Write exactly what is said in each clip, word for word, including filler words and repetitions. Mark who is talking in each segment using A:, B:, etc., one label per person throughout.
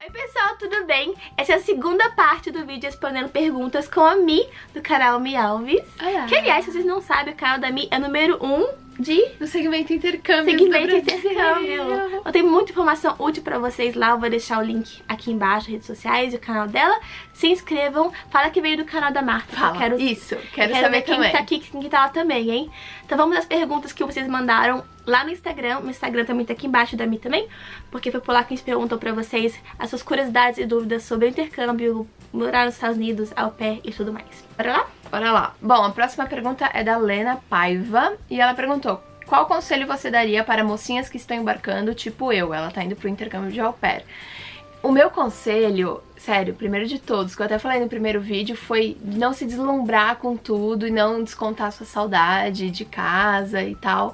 A: Oi pessoal, tudo bem? Essa é a segunda parte do vídeo respondendo perguntas com a Mi, do canal Mi Alves.
B: Olá.
A: Que aliás, se vocês não sabem, o canal da Mi é o número um de...
B: no segmento intercâmbio.
A: Segmento intercâmbio. Eu tenho muita informação útil pra vocês lá, eu vou deixar o link aqui embaixo, redes sociais e o canal dela. Se inscrevam, fala que veio do canal da Marta.
B: Fala,
A: eu quero,
B: isso, quero,
A: eu quero
B: saber
A: ver quem
B: também.
A: tá aqui, quem tá lá também, hein? Então vamos às perguntas que vocês mandaram lá no Instagram. O Instagram também tá aqui embaixo da Mi também, porque foi por lá que a gente perguntou pra vocês as suas curiosidades e dúvidas sobre o intercâmbio, morar nos Estados Unidos, au pair e tudo mais. Bora lá?
B: Bora lá. Bom, a próxima pergunta é da Lena Paiva e ela perguntou: qual conselho você daria para mocinhas que estão embarcando, tipo eu? Ela tá indo pro intercâmbio de au pair. O meu conselho, sério, primeiro de todos, que eu até falei no primeiro vídeo, foi não se deslumbrar com tudo e não descontar sua saudade de casa e tal.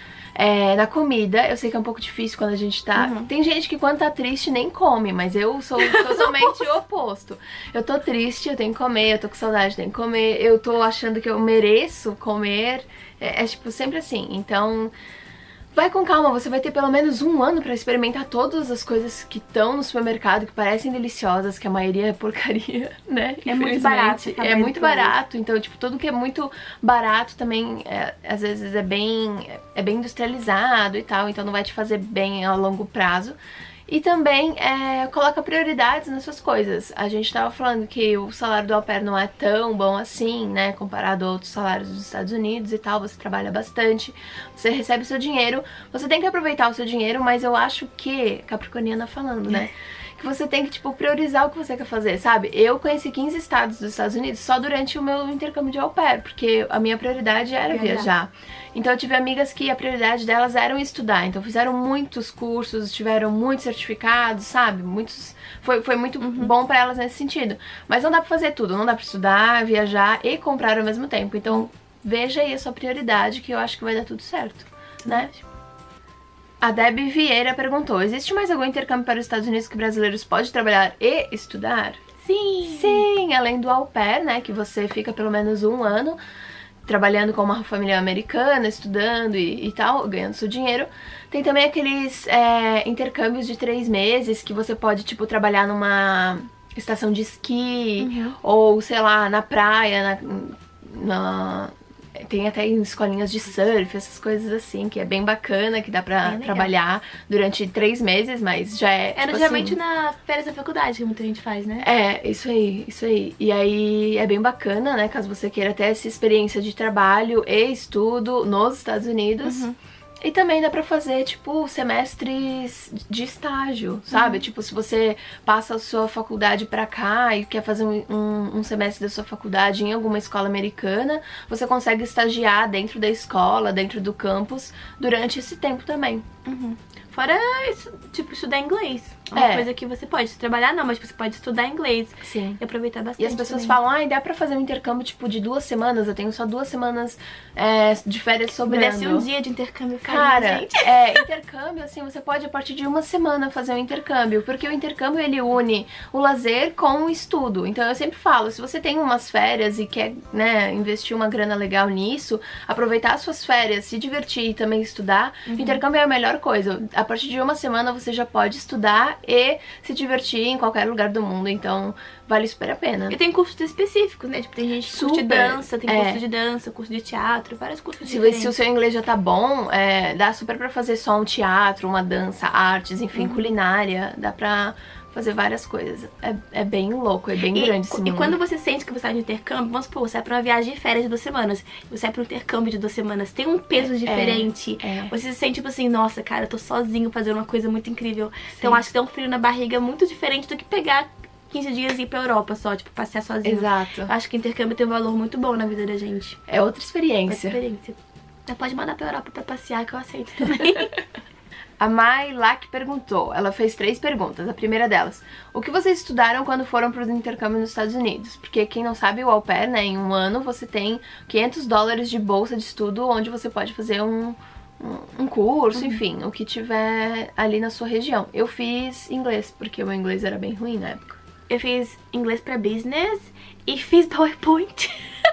B: É, na comida, eu sei que é um pouco difícil quando a gente tá... Uhum. Tem gente que quando tá triste nem come, mas eu sou totalmente o oposto. Eu tô triste, eu tenho que comer, eu tô com saudade, eu tenho que comer, eu tô achando que eu mereço comer. É, é tipo sempre assim, então... vai com calma, você vai ter pelo menos um ano pra experimentar todas as coisas que estão no supermercado, que parecem deliciosas, que a maioria é porcaria, né?
A: É muito barato.
B: É muito barato, então, tipo, tudo que é muito barato também, é, às vezes, é bem, é bem industrializado e tal, então não vai te fazer bem a longo prazo. E também é, coloca prioridades nas suas coisas. A gente tava falando que o salário do au pair não é tão bom assim, né? Comparado a outros salários dos Estados Unidos e tal. Você trabalha bastante, você recebe o seu dinheiro. Você tem que aproveitar o seu dinheiro, mas eu acho que... Capricorniana falando, né? Que você tem que, tipo, priorizar o que você quer fazer, sabe? Eu conheci quinze estados dos Estados Unidos só durante o meu intercâmbio de au pair, porque a minha prioridade era viajar. viajar. Então eu tive amigas que a prioridade delas era estudar, então fizeram muitos cursos, tiveram muitos certificados, sabe? Muitos... Foi, foi muito uhum. bom pra elas nesse sentido. Mas não dá pra fazer tudo, não dá pra estudar, viajar e comprar ao mesmo tempo. Então veja aí a sua prioridade, que eu acho que vai dar tudo certo, né? A Debbie Vieira perguntou: existe mais algum intercâmbio para os Estados Unidos que brasileiros podem trabalhar e estudar?
A: Sim!
B: Sim, além do au pair, né, que você fica pelo menos um ano trabalhando com uma família americana, estudando e, e tal, ganhando seu dinheiro. Tem também aqueles é, intercâmbios de três meses que você pode, tipo, trabalhar numa estação de esqui, uhum. ou, sei lá, na praia, na... na... Tem até escolinhas de surf, essas coisas assim, que é bem bacana, que dá pra trabalhar durante três meses, mas já é,
A: É,
B: tipo
A: geralmente
B: assim,
A: na férias da faculdade que muita gente faz, né?
B: É, isso aí, isso aí. E aí é bem bacana, né, caso você queira ter essa experiência de trabalho e estudo nos Estados Unidos. Uhum. E também dá pra fazer, tipo, semestres de estágio, sabe? Uhum. Tipo, se você passa a sua faculdade pra cá e quer fazer um, um, um semestre da sua faculdade em alguma escola americana, você consegue estagiar dentro da escola, dentro do campus, durante esse tempo também.
A: Uhum. Fora, isso, tipo, estudar inglês. É uma é. coisa que você pode trabalhar, não, mas você pode estudar inglês.
B: Sim.
A: E aproveitar bastante.
B: E as pessoas
A: também.
B: falam, ah, dá pra fazer um intercâmbio, tipo, de duas semanas. Eu tenho só duas semanas é, de férias sobrando.
A: Merece um dia de intercâmbio,
B: cara,
A: gente.
B: é, intercâmbio, assim, você pode, a partir de uma semana, fazer um intercâmbio. Porque o intercâmbio, ele une o lazer com o estudo. Então, eu sempre falo, se você tem umas férias e quer, né, investir uma grana legal nisso, aproveitar as suas férias, se divertir e também estudar, uhum. o intercâmbio é a melhor coisa. A partir de uma semana, você já pode estudar e se divertir em qualquer lugar do mundo, então vale super a pena.
A: E tem cursos específicos, né? Tipo, tem gente que curte dança, tem é. curso de dança, curso de teatro, vários cursos
B: se,
A: diferentes.
B: Se o seu inglês já tá bom, é, dá super pra fazer só um teatro, uma dança, artes, enfim, uhum. culinária, dá pra fazer várias coisas. É, é bem louco, é bem
A: e,
B: grande esse mundo.
A: E quando você sente que você tá de intercâmbio, vamos supor, você vai pra uma viagem de férias de duas semanas, você vai pra um intercâmbio de duas semanas, tem um peso é, diferente. É, é. Você se sente tipo assim, nossa, cara, eu tô sozinho fazendo uma coisa muito incrível. Sim. Então acho que dá um frio na barriga muito diferente do que pegar quinze dias e ir pra Europa só, tipo, passear sozinho.
B: Exato.
A: Eu acho que intercâmbio tem um valor muito bom na vida da gente.
B: É outra experiência.
A: Outra experiência. Você pode mandar pra Europa pra passear, que eu aceito também.
B: A Mai Lack perguntou, ela fez três perguntas. A primeira delas: o que vocês estudaram quando foram para o intercâmbio nos Estados Unidos? Porque quem não sabe, o au pair, né, em um ano você tem quinhentos dólares de bolsa de estudo, onde você pode fazer um, um, um curso, uhum. enfim, o que tiver ali na sua região. Eu fiz inglês, porque o meu inglês era bem ruim na época.
A: Eu fiz inglês pra business e fiz PowerPoint.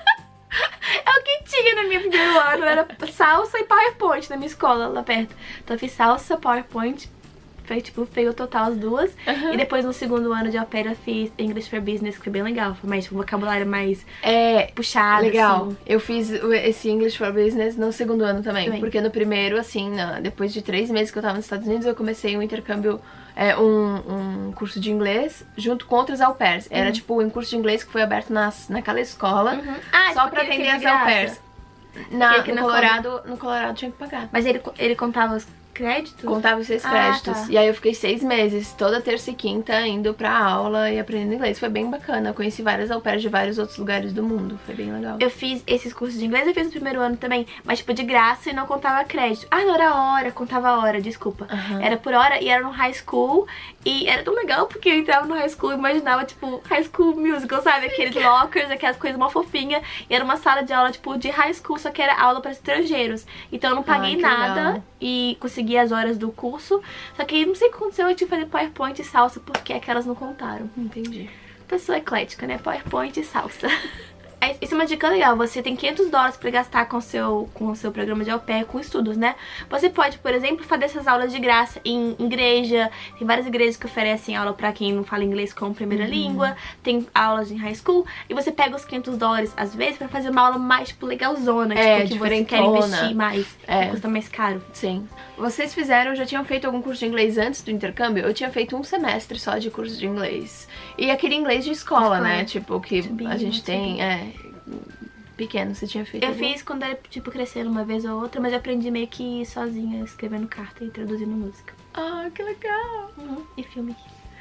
A: É o que tinha no meu primeiro ano, era salsa e PowerPoint na minha escola lá perto. Então eu fiz salsa, PowerPoint, foi, tipo, feio total as duas. Uhum. E depois, no segundo ano de au pair, eu fiz English for Business, que foi bem legal. Foi mais, tipo, vocabulário mais
B: é,
A: puxado,
B: legal.
A: Assim.
B: Eu fiz esse English for Business no segundo ano também. também. Porque no primeiro, assim, na, depois de três meses que eu tava nos Estados Unidos, eu comecei um intercâmbio, é, um, um curso de inglês junto com outras au pairs. Era, uhum. tipo, um curso de inglês que foi aberto nas, naquela escola, uhum. ah, só pra atender as au pairs. Na, no, Colorado, no Colorado tinha que pagar.
A: Mas ele, ele contava os créditos?
B: Contava os seis
A: ah,
B: créditos.
A: Tá.
B: E aí eu fiquei seis meses, toda terça e quinta, indo pra aula e aprendendo inglês. Foi bem bacana. Eu conheci várias au pairs de vários outros lugares do mundo. Foi bem legal.
A: Eu fiz esses cursos de inglês, eu fiz no primeiro ano também. Mas tipo, de graça e não contava crédito. Ah, não era hora, contava hora, desculpa. Uhum. Era por hora e era no high school. E era tão legal porque eu entrava no high school e imaginava, tipo, high school musical, sabe? Aqueles lockers, aquelas coisas mó fofinha. E era uma sala de aula, tipo, de high school, só que era aula para estrangeiros. Então eu não paguei Ai, nada legal. E consegui as horas do curso. Só que não sei o que aconteceu, eu tive que fazer PowerPoint e salsa, porque aquelas não contaram.
B: Entendi.
A: Pessoa eclética, né? PowerPoint e salsa. Isso é uma dica legal, você tem quinhentos dólares pra gastar com o seu, com o seu programa de au pair, com estudos, né? Você pode, por exemplo, fazer essas aulas de graça em igreja. Tem várias igrejas que oferecem aula pra quem não fala inglês como primeira uhum. língua. Tem aulas em high school. E você pega os quinhentos dólares, às vezes, pra fazer uma aula mais, tipo, legalzona.
B: É,
A: tipo, que você quer investir mais, é. Custa mais caro.
B: Sim. Vocês fizeram, já tinham feito algum curso de inglês antes do intercâmbio? Eu tinha feito um semestre só de curso de inglês. E aquele inglês de escola, escola. né? Tipo, que bem, a gente tem... É, pequeno, você tinha feito?
A: Eu
B: algum?
A: fiz quando era, tipo, crescendo uma vez ou outra, mas eu aprendi meio que sozinha, escrevendo carta e traduzindo música.
B: Ah, que legal!
A: Uhum. E filme.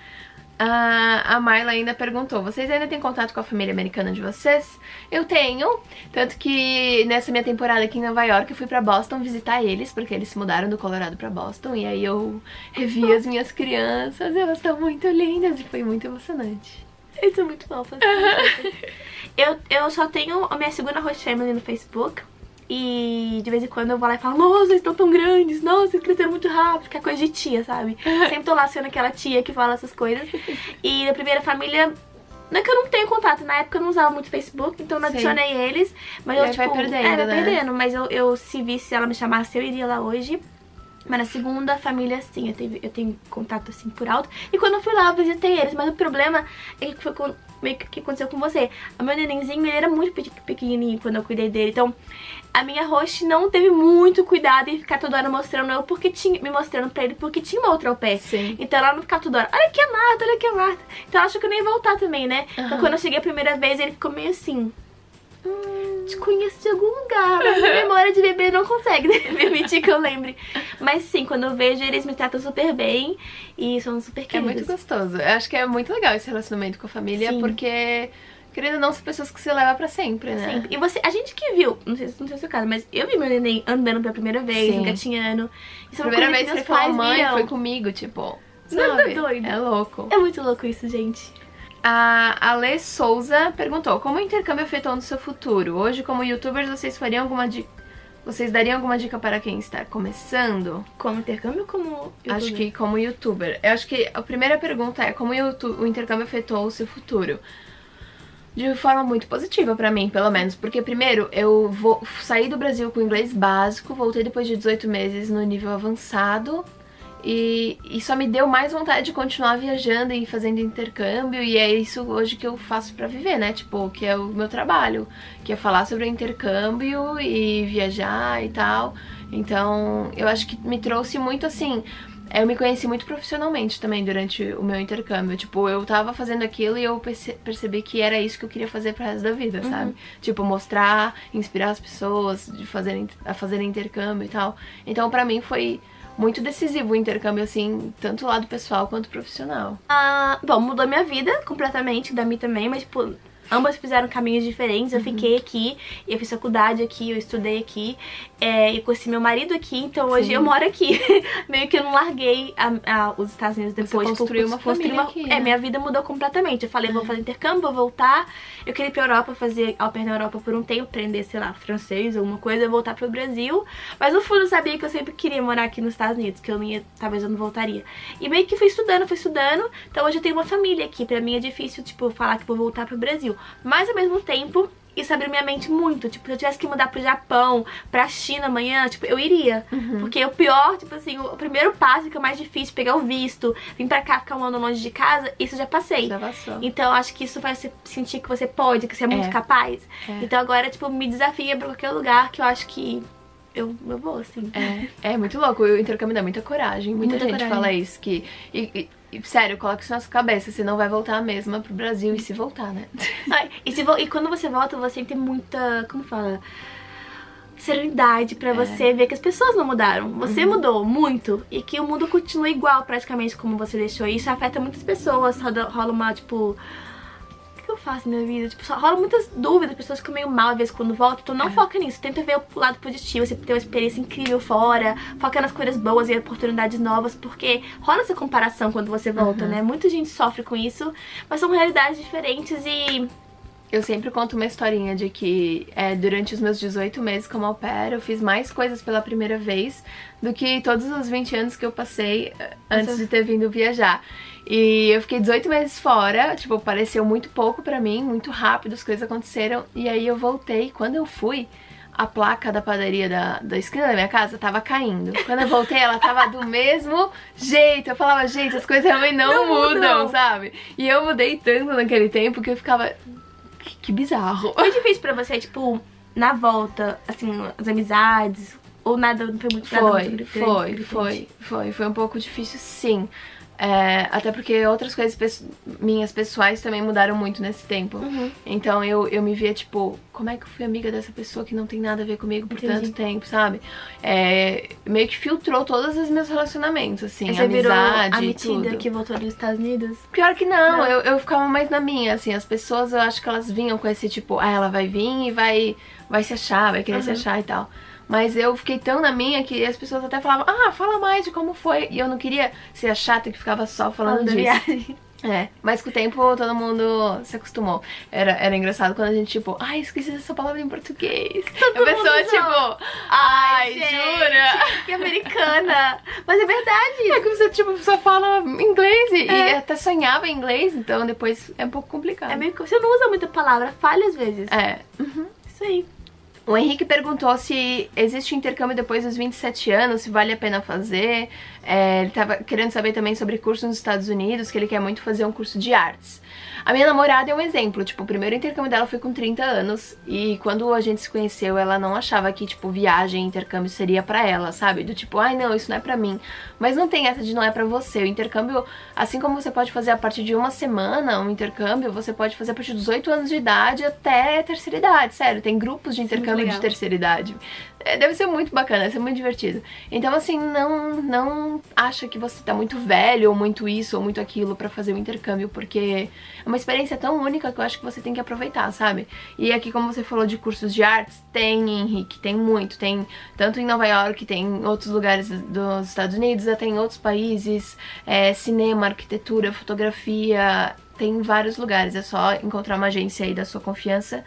B: A, a Marla ainda perguntou, vocês ainda têm contato com a família americana de vocês? Eu tenho, tanto que nessa minha temporada aqui em Nova York eu fui pra Boston visitar eles, porque eles se mudaram do Colorado pra Boston, e aí eu revi as minhas crianças, elas estão muito lindas e foi muito emocionante.
A: Eles são muito fofos. eu, eu só tenho a minha segunda host family no Facebook. E de vez em quando eu vou lá e falo, nossa, eles estão tão grandes, nossa, eles cresceram muito rápido, que é coisa de tia, sabe? Sempre tô lá sendo aquela tia que fala essas coisas. E da primeira família, não é que eu não tenho contato, na época eu não usava muito Facebook, então eu não adicionei Sim. eles. Mas eu,
B: tipo,
A: vai
B: perdendo,
A: é, vai
B: né?
A: perdendo, mas eu, eu se visse ela me chamasse, eu iria lá hoje. Mas na segunda família, sim, eu tenho, eu tenho contato, assim, por alto. E quando eu fui lá, eu visitei eles. Mas o problema é que foi com, meio que aconteceu com você. O meu nenenzinho, ele era muito pequenininho quando eu cuidei dele. Então, a minha host não teve muito cuidado em ficar toda hora mostrando eu, porque tinha, me mostrando pra ele, porque tinha uma outra au pair.
B: Sim.
A: Então ela não ficava toda hora, olha aqui a Marta, olha aqui a Marta. Então ela achou que eu nem ia voltar também, né? Uhum. Então quando eu cheguei a primeira vez, ele ficou meio assim... Hum, te conheço de algum lugar, mas minha memória de bebê não consegue permitir que eu lembre. Mas sim, quando eu vejo, eles me tratam super bem e são super queridos.
B: É muito gostoso. Eu acho que é muito legal esse relacionamento com a família, sim. porque, querendo ou não, são pessoas que você leva pra sempre, né?
A: Sempre. E você, a gente que viu, não sei, não sei se é o seu caso, mas eu vi meu neném andando pela primeira vez, sim. engatinhando. Isso é uma
B: primeira
A: coisa
B: vez
A: que
B: que ele falou mãe,
A: viram.
B: foi comigo, tipo,
A: sabe? Não é doido.
B: É louco.
A: É muito louco isso, gente.
B: A Ale Souza perguntou, como o intercâmbio afetou no seu futuro? Hoje, como youtubers, vocês fariam alguma dica? Vocês dariam alguma dica para quem está começando?
A: Como intercâmbio ou como youtuber?
B: Acho que como youtuber. Eu acho que a primeira pergunta é como o intercâmbio afetou o seu futuro? De forma muito positiva pra mim, pelo menos. Porque primeiro, eu vou saí do Brasil com inglês básico, voltei depois de dezoito meses no nível avançado. E, e só me deu mais vontade de continuar viajando e fazendo intercâmbio. E é isso hoje que eu faço pra viver, né? Tipo, que é o meu trabalho. Que é falar sobre o intercâmbio e viajar e tal. Então, eu acho que me trouxe muito assim... Eu me conheci muito profissionalmente também durante o meu intercâmbio. Tipo, eu tava fazendo aquilo e eu perce percebi que era isso que eu queria fazer pro resto da vida, sabe? Uhum. Tipo, mostrar, inspirar as pessoas de fazer, a fazer intercâmbio e tal. Então, pra mim, foi... muito decisivo o intercâmbio, assim, tanto lado pessoal quanto profissional.
A: Ah, bom, mudou minha vida completamente, da minha também, mas, tipo, ambas fizeram caminhos diferentes. Eu uhum. fiquei aqui, eu fiz faculdade aqui, eu estudei aqui, é, e conheci meu marido aqui, então hoje Sim. eu moro aqui. Meio que eu não larguei a, a, os Estados Unidos depois.
B: Você construiu uma família uma, aqui,
A: É,
B: né?
A: minha vida mudou completamente. Eu falei, vou fazer intercâmbio, vou voltar. Eu queria ir pra Europa, fazer au pair na Europa por um tempo, aprender, sei lá, francês, alguma coisa, voltar pro Brasil. Mas no fundo eu sabia que eu sempre queria morar aqui nos Estados Unidos, que eu não ia, talvez eu não voltaria. E meio que fui estudando, fui estudando, então hoje eu tenho uma família aqui. Pra mim é difícil, tipo, falar que vou voltar pro Brasil. Mas ao mesmo tempo, isso abriu minha mente muito. Tipo, se eu tivesse que mudar pro Japão, pra China amanhã, tipo, eu iria. Uhum. Porque o pior, tipo assim, o primeiro passo que é o mais difícil, pegar o visto, vir pra cá, ficar um ano longe de casa, isso eu já passei.
B: Já passou.
A: Então eu acho que isso faz você sentir que você pode, que você é muito é. capaz. É. Então agora, tipo, me desafia pra qualquer lugar que eu acho que eu, eu vou, assim.
B: É, é muito louco. O intercâmbio dá muita coragem. Muita, muita gente coragem. fala isso, que... E, e, sério, coloca isso na sua cabeça, você não vai voltar a mesma pro Brasil, e se voltar, né?
A: Ai, e, se vo e quando você volta, você tem que ter muita, como fala, serenidade pra é. você ver que as pessoas não mudaram. Você uhum. mudou muito e que o mundo continua igual praticamente como você deixou. E isso afeta muitas pessoas, rola, rola uma, tipo... O que eu faço na minha vida? Tipo, só rola muitas dúvidas, pessoas ficam meio mal às vezes quando voltam. Então não é. foca nisso, tenta ver o lado positivo, você ter uma experiência incrível fora, foca nas coisas boas e oportunidades novas, porque rola essa comparação quando você volta, uhum. né? Muita gente sofre com isso, mas são realidades diferentes e...
B: Eu sempre conto uma historinha de que é, durante os meus dezoito meses como au pair, eu fiz mais coisas pela primeira vez do que todos os vinte anos que eu passei antes Nossa. de ter vindo viajar. E eu fiquei dezoito meses fora, tipo, pareceu muito pouco pra mim, muito rápido, as coisas aconteceram. E aí eu voltei, quando eu fui, a placa da padaria da, da esquina da minha casa tava caindo. Quando eu voltei, ela tava do mesmo jeito. Eu falava, gente, as coisas realmente não, não mudam, mudam, sabe? E eu mudei tanto naquele tempo que eu ficava... Que, que bizarro.
A: Foi difícil pra você, tipo, na volta, assim, as amizades, ou nada, não foi muito
B: Foi,
A: nada muito
B: foi, foi, foi, foi, foi um pouco difícil, sim. É, até porque outras coisas peço, minhas pessoais também mudaram muito nesse tempo. Uhum. Então eu, eu me via, tipo, como é que eu fui amiga dessa pessoa que não tem nada a ver comigo por Entendi. tanto tempo, sabe? É, meio que filtrou todos os meus relacionamentos, assim,
A: Você
B: amizade,
A: a metida
B: tudo.
A: que voltou dos Estados Unidos?
B: Pior que não, não. Eu, eu ficava mais na minha, assim, as pessoas, eu acho que elas vinham com esse tipo, ah, ela vai vir e vai, vai se achar, vai querer uhum. se achar e tal. Mas eu fiquei tão na minha que as pessoas até falavam, ah, fala mais de como foi. E eu não queria ser a chata que ficava só falando disso.
A: Viagem.
B: É, mas com o tempo todo mundo se acostumou. Era, era engraçado quando a gente, tipo, ai, esqueci dessa palavra em português.
A: Todo
B: a pessoa, tipo, ai,
A: gente,
B: jura?
A: Que americana. Mas é verdade.
B: É que você, tipo, só fala inglês e, é. e até sonhava em inglês, então depois é um pouco complicado.
A: É meio, você não usa muita palavra, falha às vezes.
B: É. Uhum.
A: Isso aí.
B: O Henrique perguntou se existe intercâmbio depois dos vinte e sete anos, se vale a pena fazer. É, ele tava querendo saber também sobre curso nos Estados Unidos, que ele quer muito fazer um curso de artes. A minha namorada é um exemplo, tipo, o primeiro intercâmbio dela foi com trinta anos e quando a gente se conheceu, ela não achava que, tipo, viagem, intercâmbio seria pra ela, sabe? Do tipo, ai não, isso não é pra mim. Mas não tem essa de não é pra você. O intercâmbio, assim como você pode fazer a partir de uma semana, um intercâmbio, você pode fazer a partir dos oito anos de idade até a terceira idade, sério. Tem grupos de intercâmbio de terceira idade. É, deve ser muito bacana, deve ser muito divertido. Então, assim, não, não acha que você tá muito velho, ou muito isso, ou muito aquilo pra fazer o intercâmbio, porque é uma experiência tão única que eu acho que você tem que aproveitar, sabe? E aqui, como você falou de cursos de artes, tem, Henrique, tem muito. Tem tanto em Nova York, tem em outros lugares dos Estados Unidos, até em outros países, é, cinema, arquitetura, fotografia, tem em vários lugares. É só encontrar uma agência aí da sua confiança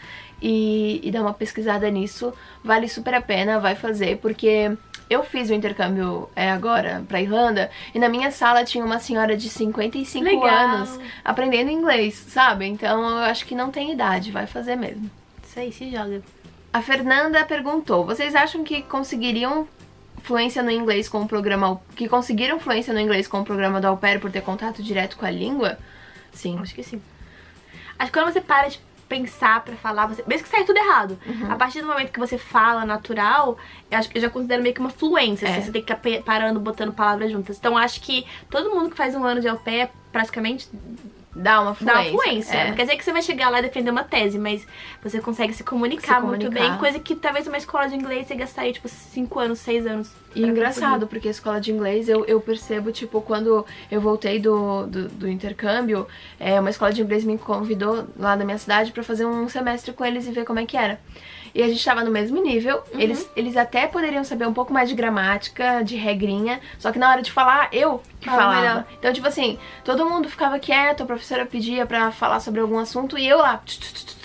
B: e, e dar uma pesquisada nisso. Vale super a pena, vai fazer, porque eu fiz o intercâmbio é, agora pra Irlanda e na minha sala tinha uma senhora de cinquenta e cinco
A: Legal.
B: anos aprendendo inglês, sabe? Então eu acho que não tem idade, vai fazer mesmo.
A: Isso aí, se joga.
B: A Fernanda perguntou, vocês acham que conseguiriam fluência no inglês com o programa, que conseguiram fluência no inglês com o programa do au pair por ter contato direto com a língua? Sim.
A: Acho que sim. Acho que quando você para de pensar pra falar, você, mesmo que saia tudo errado, uhum. a partir do momento que você fala natural, eu acho que eu já considero meio que uma fluência, é. assim, você tem que ficar parando, botando palavras juntas. Então acho que todo mundo que faz um ano de au pair, praticamente
B: dá uma fluência.
A: Dá uma fluência. É. Não quer dizer que você vai chegar lá e defender uma tese, mas você consegue se comunicar, se comunicar. muito bem, coisa que talvez uma escola de inglês você gastaria, tipo, cinco anos, seis anos.
B: E engraçado, porque a escola de inglês, eu, eu percebo, tipo, quando eu voltei do, do, do intercâmbio, é, uma escola de inglês me convidou lá da minha cidade pra fazer um semestre com eles e ver como é que era. E a gente tava no mesmo nível, uhum. eles, eles até poderiam saber um pouco mais de gramática, de regrinha, só que na hora de falar, eu que Fala falava. Melhor. Então, tipo assim, todo mundo ficava quieto, a professora pedia pra falar sobre algum assunto e eu lá,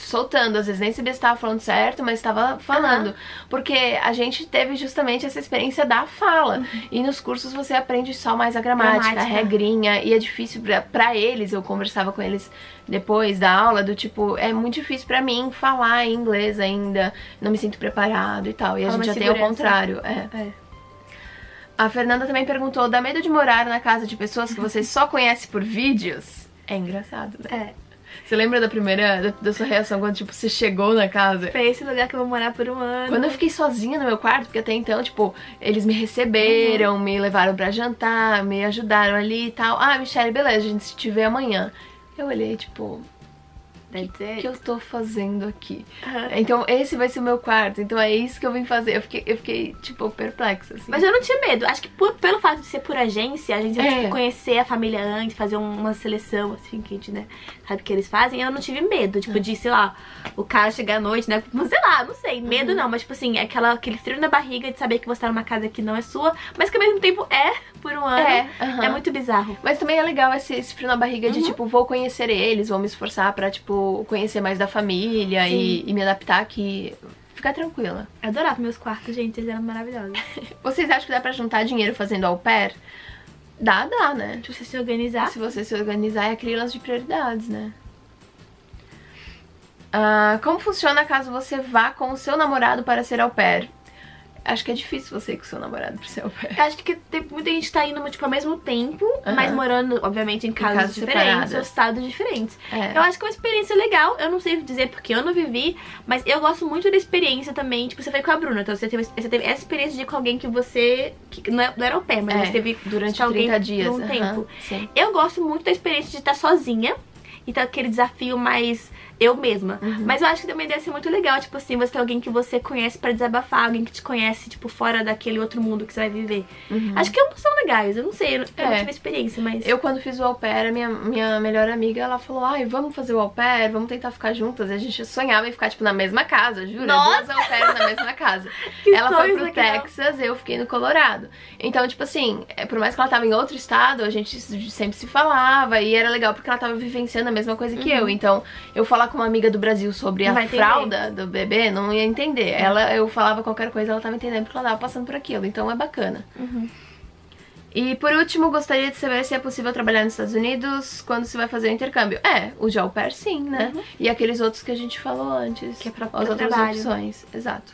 B: soltando, às vezes nem sabia se estava falando certo, mas estava falando. Uhum. Porque a gente teve justamente essa experiência da fala. Uhum. E nos cursos você aprende só mais a gramática, gramática. a regrinha, e é difícil pra, pra eles, eu conversava com eles depois da aula, do tipo, é muito difícil pra mim falar em inglês ainda, não me sinto preparado e tal. E a Fala gente já segurança. tem o contrário. É. é. A Fernanda também perguntou, dá medo de morar na casa de pessoas que você só conhece por vídeos? É engraçado, né? É. Você lembra da primeira, da, da sua reação quando, tipo, você chegou na casa?
A: Foi esse lugar que eu vou morar por um ano.
B: Quando eu fiquei sozinha no meu quarto, porque até então, tipo, eles me receberam, uhum. me levaram pra jantar, me ajudaram ali e tal. Ah, Michelle, beleza, a gente se te vê amanhã. Eu olhei, tipo... O que, que eu tô fazendo aqui? Uhum. Então esse vai ser o meu quarto, então é isso que eu vim fazer. Eu fiquei, eu fiquei tipo, perplexa, assim.
A: Mas eu não tinha medo. Acho que por, pelo fato de ser por agência, a gente ia é. tipo, conhecer a família antes, fazer uma seleção, assim, que a gente, né, sabe o que eles fazem. Eu não tive medo, tipo, uhum. de, sei lá, o cara chegar à noite, né, sei lá, não sei, medo uhum. não. Mas, tipo assim, aquela, aquele frio na barriga de saber que você tá numa casa que não é sua, mas que ao mesmo tempo é por um ano. É, uhum. é muito bizarro.
B: Mas também é legal esse, esse frio na barriga de, uhum. tipo, vou conhecer eles, vou me esforçar pra, tipo, conhecer mais da família e, e me adaptar aqui, ficar tranquila.
A: Eu adorava meus quartos, gente, eles eram maravilhosos.
B: Vocês acham que dá pra juntar dinheiro fazendo au pair? Dá, dá, né?
A: Se você se organizar.
B: Se você se organizar, é aquele lance de prioridades, né? Uh, como funciona caso você vá com o seu namorado para ser au pair? Acho que é difícil você ir com o seu namorado pro seu pé.
A: Acho que tem muita gente tá indo, tipo, ao mesmo tempo, uhum. mas morando, obviamente, em casas, em casas diferentes, ou estados diferentes. É. Eu acho que é uma experiência legal, eu não sei dizer porque eu não vivi, mas eu gosto muito da experiência também. Tipo, você foi com a Bruna, então você teve, você teve essa experiência de ir com alguém que você... Que não, não era au pair, mas é, você teve
B: durante
A: alguém
B: trinta dias.
A: Por um
B: uhum.
A: tempo.
B: Sim.
A: Eu gosto muito da experiência de estar sozinha e ter aquele desafio mais... eu mesma. Uhum. Mas eu acho que também deve ser muito legal, tipo assim, você ter alguém que você conhece pra desabafar, alguém que te conhece, tipo, fora daquele outro mundo que você vai viver. Uhum. Acho que ambos são legais, eu não sei, eu não, é. eu não tive experiência, mas...
B: Eu, quando fiz o au pair, a minha, minha melhor amiga, ela falou, ai, vamos fazer o au pair, vamos tentar ficar juntas. E a gente sonhava em ficar, tipo, na mesma casa, jura?
A: Nossa!
B: Duas au pairs na mesma casa. Ela foi pro legal. Texas, eu fiquei no Colorado. Então, tipo assim, por mais que ela tava em outro estado, a gente sempre se falava, e era legal porque ela tava vivenciando a mesma coisa que uhum. eu. Então, eu falar com uma amiga do Brasil sobre a fralda do bebê, não ia entender. Uhum. Ela, eu falava qualquer coisa, ela tava entendendo porque ela tava passando por aquilo. Então é bacana.
A: Uhum.
B: E por último, gostaria de saber se é possível trabalhar nos Estados Unidos quando você vai fazer o intercâmbio. É, o de au pair sim, né? Uhum. E aqueles outros que a gente falou antes.
A: Que é pra,
B: as
A: pra
B: outras
A: trabalho.
B: opções. Exato.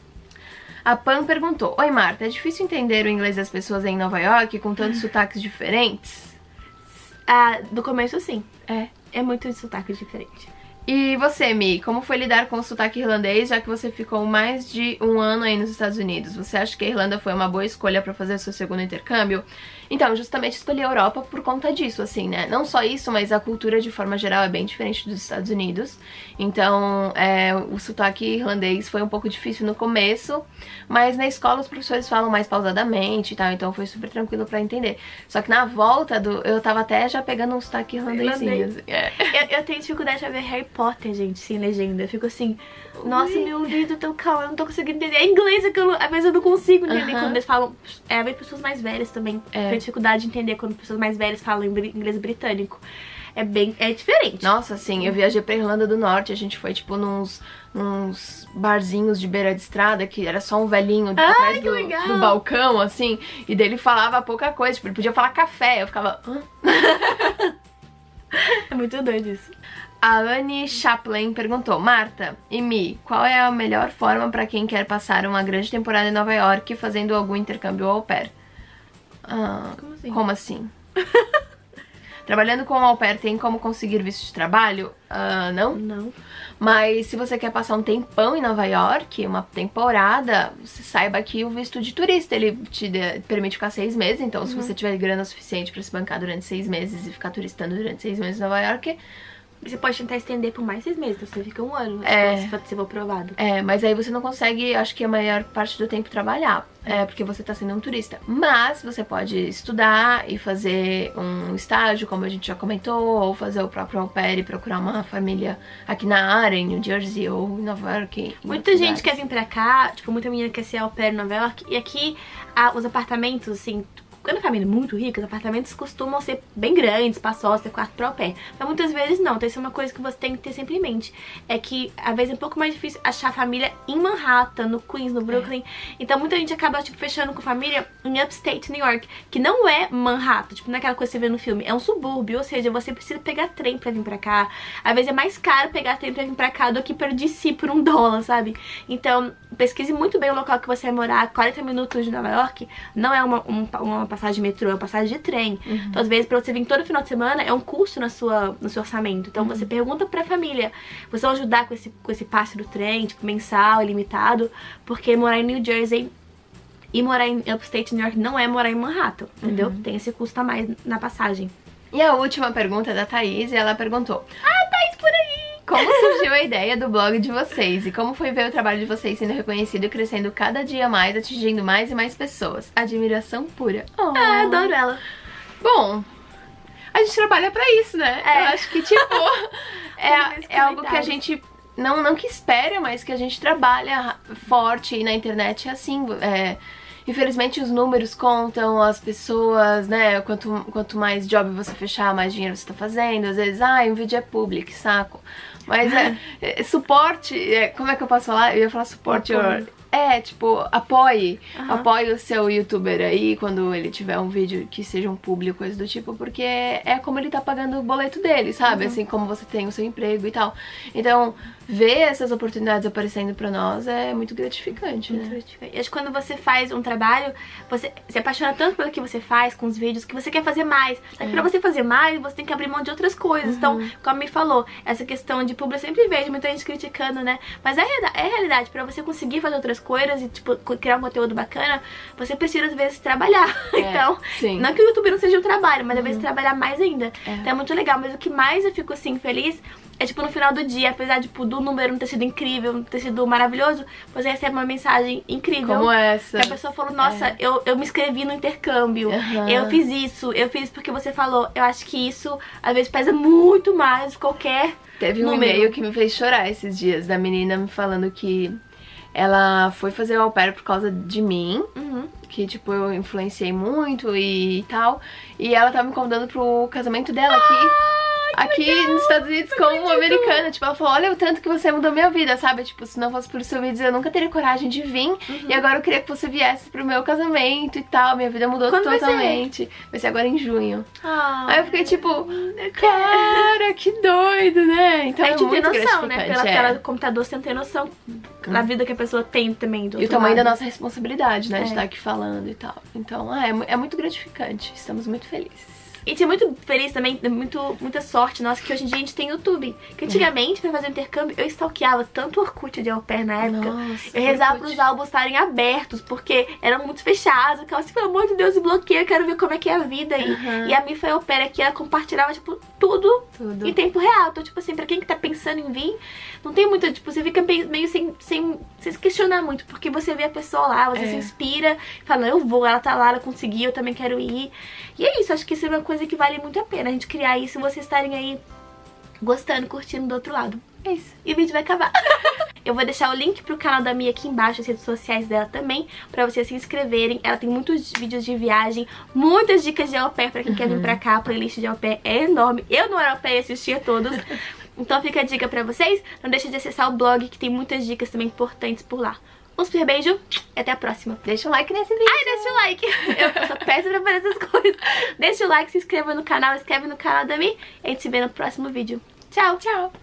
B: A Pam perguntou, oi Marta, é difícil entender o inglês das pessoas em Nova York com tantos sotaques diferentes?
A: Ah, do começo sim.
B: É.
A: É muito de sotaque diferente.
B: E você, Mi, como foi lidar com o sotaque irlandês, já que você ficou mais de um ano aí nos Estados Unidos? Você acha que a Irlanda foi uma boa escolha pra fazer o seu segundo intercâmbio? Então, justamente escolhi a Europa por conta disso, assim, né? Não só isso, mas a cultura de forma geral é bem diferente dos Estados Unidos. Então, é, o sotaque irlandês foi um pouco difícil no começo, mas na escola os professores falam mais pausadamente e tal, então foi super tranquilo pra entender. Só que na volta, do, eu tava até já pegando um sotaque irlandêsinho. Assim, é.
A: eu, eu tenho dificuldade pra ver Harry Potter, gente, sem legenda. Eu fico assim, nossa, Ui. meu ouvido tão calmo, eu não tô conseguindo entender. É inglês, é que eu, às vezes eu não consigo entender uh-huh. quando eles falam. É, vem pessoas mais velhas também. É. Tenho dificuldade de entender quando pessoas mais velhas falam inglês britânico. É bem, é diferente.
B: Nossa, sim, eu viajei pra Irlanda do Norte, a gente foi, tipo, nos, nos barzinhos de beira de estrada, que era só um velhinho de
A: Ai,
B: atrás do, do balcão, assim, e dele falava pouca coisa, tipo, ele podia falar café, eu ficava... Hã?
A: É muito doido isso.
B: A Anne Chaplin perguntou, Marta e Mi, qual é a melhor forma pra quem quer passar uma grande temporada em Nova York fazendo algum intercâmbio au pair? Ah, como assim? Como assim? Trabalhando com au pair tem como conseguir visto de trabalho? Uh, não?
A: Não.
B: Mas se você quer passar um tempão em Nova York, uma temporada, você saiba que o visto de turista, ele te de, permite ficar seis meses. Então, uhum. se você tiver grana suficiente pra se bancar durante seis meses e ficar turistando durante seis meses em Nova York...
A: Você pode tentar estender por mais seis meses, então você fica um ano,
B: é,
A: se você for aprovado.
B: É, mas aí você não consegue, acho que a maior parte do tempo trabalhar, é porque você tá sendo um turista. Mas você pode estudar e fazer um estágio, como a gente já comentou, ou fazer o próprio au pair e procurar uma família aqui na área, em New Jersey ou em Nova York.
A: Muita gente quer vir pra cá, tipo, muita menina quer ser au pair em Nova York, e aqui ah, os apartamentos, assim, quando a família é muito rica, os apartamentos costumam ser bem grandes, espaçosos, ter quarto pro au pair. Mas muitas vezes não, então isso é uma coisa que você tem que ter sempre em mente. É que, às vezes, é um pouco mais difícil achar família em Manhattan, no Queens, no Brooklyn. É. Então muita gente acaba, tipo, fechando com família em Upstate New York, que não é Manhattan, tipo, não é aquela coisa que você vê no filme, é um subúrbio, ou seja, você precisa pegar trem pra vir pra cá. Às vezes é mais caro pegar trem pra vir pra cá do que pra D C por um dólar, sabe? Então, pesquise muito bem o local que você vai morar. Quarenta minutos de Nova York não é uma, um, uma passagem de metrô, é uma passagem de trem. Uhum. Então, às vezes, pra você vir todo final de semana, é um custo na sua, no seu orçamento. Então, uhum. você pergunta pra família, vocês vão ajudar com esse, com esse passe do trem, tipo, mensal, ilimitado, porque morar em New Jersey e morar em Upstate New York não é morar em Manhattan, entendeu? Uhum. Tem esse custo a mais na passagem.
B: E a última pergunta é da Thaís, e ela perguntou:
A: Ah, Thaís, por aí!
B: Como surgiu a ideia do blog de vocês? E como foi ver o trabalho de vocês sendo reconhecido e crescendo cada dia mais, atingindo mais e mais pessoas? Admiração pura.
A: Oh. Ah, adoro ela.
B: Bom, a gente trabalha pra isso, né? É. Eu acho que, tipo, é, é algo que a gente, não, não que espera, mas que a gente trabalha forte, e na internet é assim, é... Infelizmente os números contam, as pessoas, né, quanto, quanto mais job você fechar, mais dinheiro você tá fazendo. Às vezes, ah, um vídeo é public, saco. Mas é, é suporte, é, como é que eu posso falar? Eu ia falar suporte, or, é, tipo, apoie, uhum. apoie o seu youtuber aí quando ele tiver um vídeo que seja um público, coisa do tipo, porque é como ele tá pagando o boleto dele, sabe? Uhum. Assim como você tem o seu emprego e tal. Então, ver essas oportunidades aparecendo pra nós é muito gratificante,
A: muito
B: né?
A: gratificante. Acho que quando você faz um trabalho, você se apaixona tanto pelo que você faz com os vídeos, que você quer fazer mais. Só que é. pra você fazer mais, você tem que abrir mão de outras coisas. Uhum. Então, como me falou, essa questão de publi, eu sempre vejo muita gente criticando, né? Mas é, é realidade, pra você conseguir fazer outras coisas e, tipo, criar um conteúdo bacana, você precisa, às vezes, trabalhar. É, então, sim. não que o YouTube não seja um trabalho, mas, às vezes, uhum. trabalhar mais ainda. É. Então, é muito legal. Mas o que mais eu fico, assim, feliz é, tipo, no final do dia, apesar, tipo, do número não ter sido incrível, não ter sido maravilhoso, você recebe uma mensagem incrível.
B: Como essa.
A: Que a pessoa falou, nossa, é. eu, eu me inscrevi no intercâmbio, uhum. eu fiz isso, eu fiz porque você falou. Eu acho que isso, às vezes, pesa muito mais qualquer
B: Teve um
A: número.
B: E-mail que me fez chorar esses dias, da menina me falando que ela foi fazer o au pair por causa de mim, uhum. que, tipo, eu influenciei muito e tal, e ela tava me convidando pro casamento dela aqui. Aqui legal, nos Estados Unidos como uma americana. Tipo, ela falou, olha o tanto que você mudou minha vida, sabe? Tipo, se não fosse por seu vídeo eu nunca teria coragem de vir. Uhum. E agora eu queria que você viesse pro meu casamento e tal. Minha vida mudou Quando totalmente. Vai ser? vai ser agora em junho. Ah, Aí eu fiquei tipo, cara, que doido, né? Então
A: a gente
B: é muito
A: tem noção, né? Pela
B: é.
A: tela do computador você não tem noção da hum. vida que a pessoa tem também. Do
B: e o tamanho
A: lado.
B: da nossa responsabilidade, né? É. De estar aqui falando e tal. Então, ah, é, é muito gratificante. Estamos muito felizes.
A: E tinha muito feliz também, muito, muita sorte nossa, que hoje em dia a gente tem YouTube. Que antigamente, pra fazer um intercâmbio, eu stalkeava tanto o Orkut de au pair na época. Nossa, eu rezava pros álbuns estarem abertos, porque eram muito fechados. Eu ficava assim, pelo amor de Deus, bloqueia, eu quero ver como é que é a vida aí. Uhum. E a Mi foi au pair aqui, ela compartilhava, tipo, tudo, tudo em tempo real. Então, tipo assim, pra quem que tá pensando em vir, não tem muito, tipo, você fica meio sem, sem, sem se questionar muito, porque você vê a pessoa lá, você é. se inspira, fala, eu vou, ela tá lá, ela conseguiu, eu também quero ir. E é isso, acho que isso é uma coisa que vale muito a pena a gente criar isso e vocês estarem aí gostando, curtindo do outro lado. É isso. E o vídeo vai acabar. Eu vou deixar o link pro canal da Mia aqui embaixo, as redes sociais dela também, pra vocês se inscreverem. Ela tem muitos vídeos de viagem, muitas dicas de au pair pra quem uhum. quer vir pra cá. A playlist de au pair é enorme. Eu não era au pair e assistia todos. Então fica a dica pra vocês. Não deixa de acessar o blog, que tem muitas dicas também importantes por lá. Um super beijo e até a próxima.
B: Deixa um like nesse vídeo.
A: Ai, deixa o like. Eu sou péssima pra fazer essas coisas. Deixa o like, se inscreva no canal, inscreve no canal da Mi. E a gente se vê no próximo vídeo. Tchau.
B: Tchau.